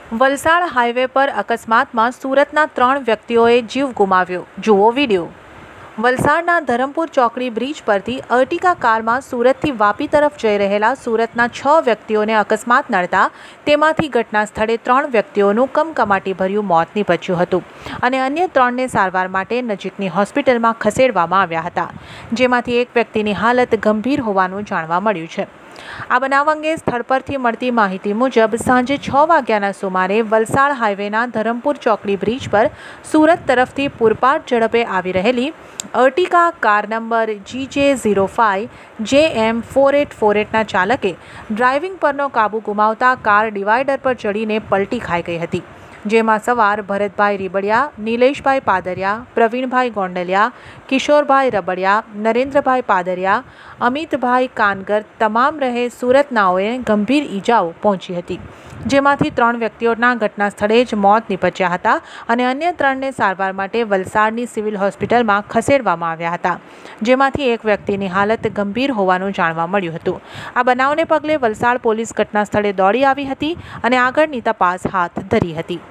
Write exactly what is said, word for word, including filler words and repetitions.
Valsad highway પર અકસ્માતમાં સુરતના ત્રણ વ્યક્તિઓએ જીવ ગુમાવ્યો. જુઓ વિડીયો. વલસાડના ધરમપુર ચોકડી બ્રિજ પરથી અર્ટિકા કારમાં સુરતથી વાપી તરફ જઈ રહેલા સુરતના છ વ્યક્તિઓને અકસ્માત નડતા તેમાંથી ઘટના સ્થળે ત્રણ વ્યક્તિઓનું કમકમાટીભર્યું મોત નીપજ્યું હતું અને અન્ય ત્રણને સારવાર માટે નજીકની હોસ્પિટલમાં ખસેડવામાં આવ્યા હતા, જેમાંથી એક વ્યક્તિની હાલત ગંભીર હોવાનું જાણવા મળ્યું છે. આ બનાવ અંગે સ્થળ પરથી મળતી માહિતી મુજબ સાંજે છ વાગ્યાના સુમારે વલસાડ હાઈવેના ધરમપુર ચોકડી બ્રિજ પર સુરત તરફથી પૂરપાટ ઝડપે આવી રહેલી અર્ટિકા કાર નંબર જી જે zero five J M four eight four એટના ચાલકે ડ્રાઇવિંગ પરનો કાબુ ગુમાવતા કાર ડિવાઈડર પર ચડીને પલટી ખાઈ ગઈ હતી, જેમાં સવાર ભરતભાઈ રીબડિયા, નિલેશભાઈ પાદરિયા, પ્રવીણભાઈ ગોંડલિયા, કિશોરભાઈ રબડિયા, નરેન્દ્રભાઈ પાદરિયા, અમિતભાઈ કાનગર તમામ રહે સુરતનાઓએ ગંભીર ઈજાઓ પહોંચી હતી, જેમાંથી ત્રણ વ્યક્તિઓના ઘટના સ્થળે જ મોત નીપજ્યા હતા અને અન્ય ત્રણને સારવાર માટે વલસાડની સિવિલ હોસ્પિટલમાં ખસેડવામાં આવ્યા હતા, જેમાંથી એક વ્યક્તિની હાલત ગંભીર હોવાનું જાણવા મળ્યું હતું. આ બનાવને પગલે વલસાડ પોલીસ ઘટના સ્થળે દોડી આવી હતી અને આગળની તપાસ હાથ ધરી હતી.